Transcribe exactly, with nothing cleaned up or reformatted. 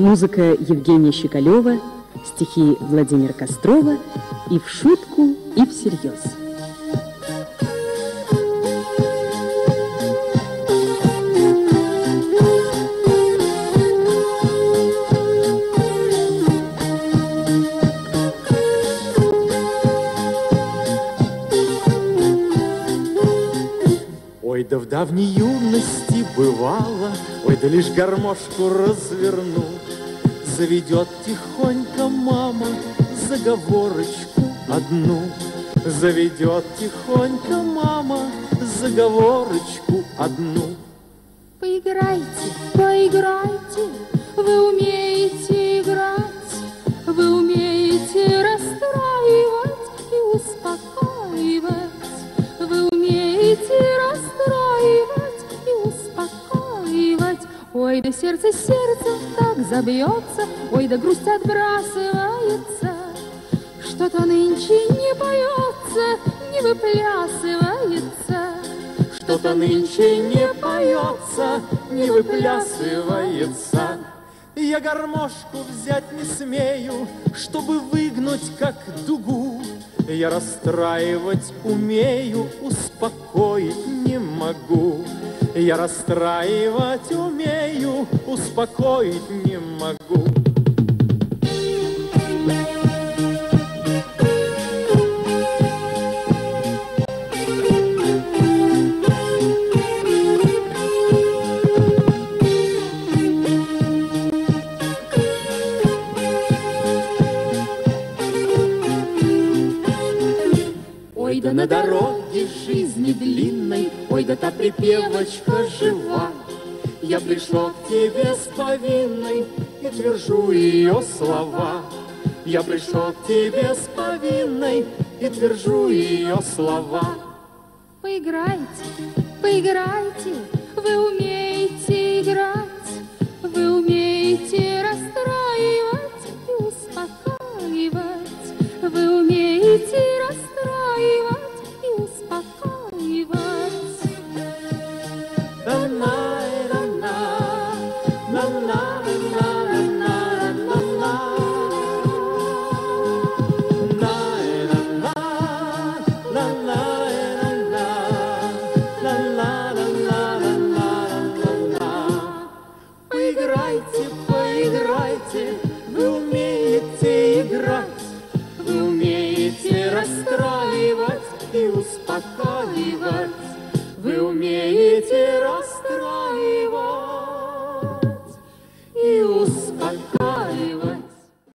Музыка Евгения Щекалева, стихи Владимира Кострова и в шутку, и всерьез. Ой, да в давней юности бывало, ой, да лишь гармошку разверну, заведет тихонько мама заговорочку одну. Заведет тихонько мама заговорочку одну. Поиграйте, поиграйте, вы умеете играть, вы умеете расстраивать и успокаивать, вы умеете расстраивать и успокаивать. Ой, да сердце, сердце так забьется, ой, да грусть отбрасывается, что-то нынче не поется, не выплясывается, что-то нынче не поется, не выплясывается. Я гармошку взять не смею, чтобы выгнуть как дугу. Я расстраивать умею, успокоить не могу. Я расстраивать умею, успокоить не могу. Ой, да на дороге жизни длинной, ой, да та припевочка жива. Я пришел к тебе с повинной и твержу ее слова. Я пришел к тебе с повинной и твержу ее слова. Поиграйте, поиграйте, вы умеете играть, вы умеете расстраивать и успокаивать, вы умеете расстраивать и успокаивать. Поиграйте, поиграйте, вы умеете играть, вы умеете расстраивать и успокаивать, вы умеете расстраивать и успокаивать.